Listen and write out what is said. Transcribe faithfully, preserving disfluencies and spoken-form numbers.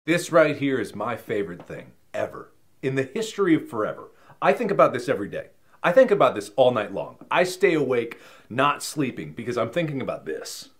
This right here is my favorite thing ever. In the history of forever. I think about this every day. I think about this all night long. I stay awake not sleeping because I'm thinking about this.